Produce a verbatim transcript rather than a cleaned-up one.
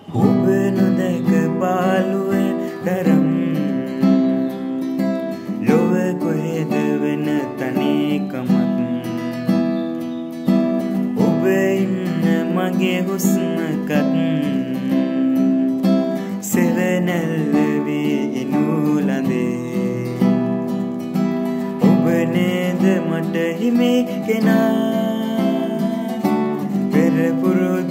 ඔබ නොදැක පාළුවේ තරම් ලොව කොහෙද වෙන තනිකමක් ඔබ ඉන්න මගේ හුස්මකත් සෙවනැල්ල වී ඉනුලඳේ ඔබ නේද මට හිමි කෙනා පෙර පුරුදු